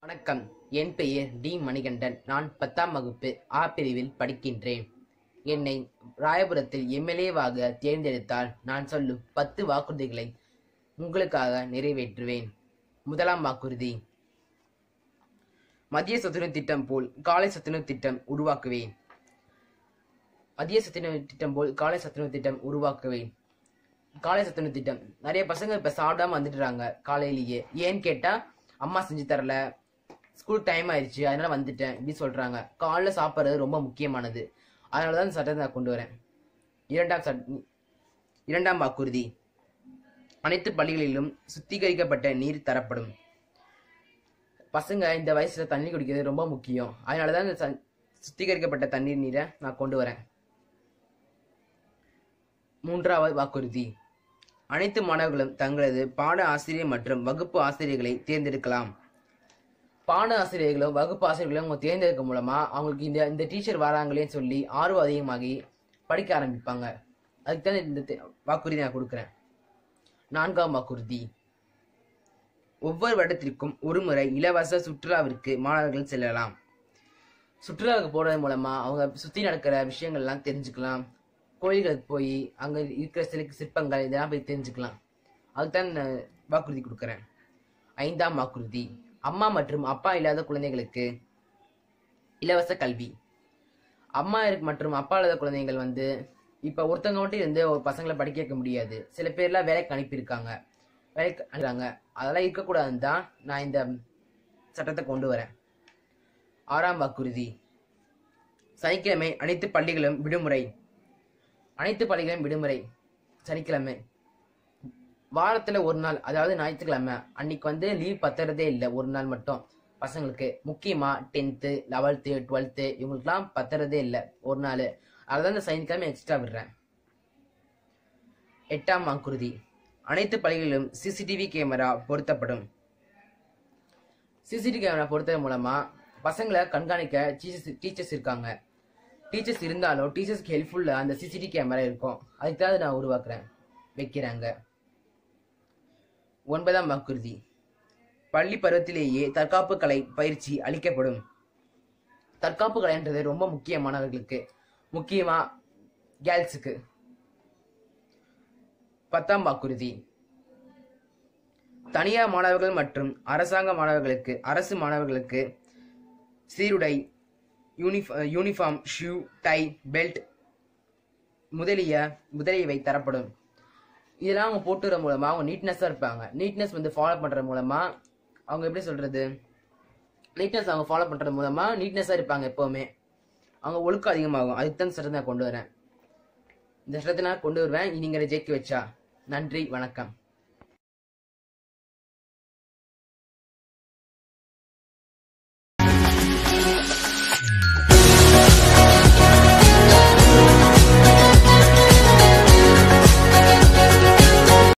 வணக்கம். என் பெயர் டி. மணிகண்டன். நான் 10ஆம் வகுப்பு ஆ பிரிவில் படிக்கின்றேன். என்னை ராயபுரத்தில் எம்எல்ஏவாக தேர்ந்தெடுத்தால் நான் சொல்லும் 10 வாக்குறுதிகளை உங்களுக்காக நிறைவேற்றுவேன். முதலாம் வாக்குறுதி, மதிய சத்துணவு திட்டம் போல் காலை சத்துணவு திட்டம் உருவாக்குவேன். மதிய சத்துணவு திட்டம் போல் காலை சத்துணவு திட்டம் உருவாக்குவேன். காலை சத்துணவு திட்டம், நிறைய பசங்க இப்ப சாப்பிடாம வந்துடுறாங்க காலையிலேயே. ஏன்னு கேட்டா, அம்மா செஞ்சு தரல, ஸ்கூல் டைம் ஆயிடுச்சு, அதனால வந்துட்டேன் இப்படி சொல்றாங்க. காலைல சாப்பிட்றது ரொம்ப முக்கியமானது. அதனாலதான் இந்த சட்டத்தை நான் கொண்டு வரேன். இரண்டாம் வாக்குறுதி, அனைத்து பள்ளிகளிலும் சுத்திகரிக்கப்பட்ட நீர் தரப்படும். பசங்க இந்த வயசுல தண்ணி குடிக்கிறது ரொம்ப முக்கியம். அதனாலதான் இந்த சுத்திகரிக்கப்பட்ட தண்ணீர் நீரை நான் கொண்டு வரேன். மூன்றாவது வாக்குறுதி, அனைத்து மாணவர்களும் தங்களது பாட ஆசிரியர் மற்றும் வகுப்பு ஆசிரியர்களை தேர்ந்தெடுக்கலாம். பாட ஆசிரியர்களும் வகுப்பு ஆசிரியர்களும் அவங்க தேர்ந்தெடுக்க மூலமா அவங்களுக்கு இந்த டீச்சர் வராங்களேன்னு சொல்லி ஆர்வம் அதிகமாகி படிக்க ஆரம்பிப்பாங்க. அதுக்கு தான் இந்த வாக்குறுதி நான் கொடுக்குறேன். நான்காம் வாக்குறுதி, ஒவ்வொரு வருடத்திற்கும் ஒரு முறை இலவச சுற்றுலாவிற்கு மாணவர்கள் செல்லலாம். சுற்றுலாவுக்கு போறது மூலமா அவங்க சுத்தி நடக்கிற விஷயங்கள்லாம் தெரிஞ்சுக்கலாம். கோயில்களுக்கு போய் அங்க இருக்கிற சில சிற்பங்கள் இதெல்லாம் போய் தெரிஞ்சுக்கலாம். அதுதான் வாக்குறுதி கொடுக்குறேன். ஐந்தாம் வாக்குறுதி, அம்மா மற்றும் அப்பா இல்லாத குழந்தைகளுக்கு இலவச கல்வி. அம்மா மற்றும் அப்பா இல்லாத குழந்தைகள் இப்ப ஒருத்தவங்க மட்டும் இருந்து ஒரு பசங்களை படிக்க வைக்க முடியாது. சில பேர்லாம் வேலைக்கு அனுப்பியிருக்காங்க, வேலைக்கு அனுப்புறாங்க. அதெல்லாம் இருக்கக்கூடாதுன்னு தான் நான் இந்த சட்டத்தை கொண்டு வரேன். ஆறாம் வாக்குறுதி, சனிக்கிழமை அனைத்து பள்ளிகளும் விடுமுறை. அனைத்து பள்ளிகளும் விடுமுறை சனிக்கிழமை. வாரத்துல ஒரு நாள், அதாவது ஞாயிற்றுக்கிழமை அன்னைக்கு லீவ் பத்துறதே இல்லை. ஒரு நாள் மட்டும் பசங்களுக்கு, முக்கியமா 10th 11th 12th இவங்களுக்குலாம் பத்துறதே இல்லை ஒரு நாள். அதான் இந்த சனிக்கிழமை எக்ஸ்ட்ரா விடுறேன். எட்டாம் வாக்குறுதி, அனைத்து பள்ளிகளிலும் சிசிடிவி கேமரா பொருத்தப்படும். சிசிடிவி கேமரா பொருத்தது மூலமா பசங்களை கண்காணிக்க டீச்சர்ஸ் இருக்காங்க. டீச்சர்ஸ் இருந்தாலும் டீச்சர்ஸ்க்கு ஹெல்ப்ஃபுல்லா அந்த சிசிடிவி கேமரா இருக்கும். அதுக்கு தான் நான் உருவாக்குறேன், வைக்கிறாங்க. ஒன்பதாம் வாக்குறுதி, பள்ளி பருவத்திலேயே தற்காப்பு கலை பயிற்சி அளிக்கப்படும். தற்காப்பு கலைன்றது ரொம்ப முக்கியமானவர்களுக்கு, முக்கியமா கேர்ள்ஸுக்கு. 10ஆம் வாக்குறுதி, தனியார் மாணவர்கள் மற்றும் அரசு மாணவர்களுக்கு சீருடை, யூனிஃபார்ம், ஷூ, டை, பெல்ட் முதலியவை தரப்படும். இதெல்லாம் அவங்க போட்டுற மூலமா அவங்க நீட்னஸா இருப்பாங்க. நீட்னஸ் ஃபாலோ பண்றது மூலமா அவங்க எப்படி சொல்றது, நீட்னஸ் அவங்க ஃபாலோ பண்றது மூலமா நீட்னஸா இருப்பாங்க. எப்பவுமே அவங்க ஒழுக்கம் அதிகமாகும். அதுக்கு தான் சட்டத்தை நான் கொண்டு வரேன். இந்த சட்டத்தை நான் கொண்டு வருவேன் நீங்க ஜெயிக்க வச்சா. நன்றி, வணக்கம்.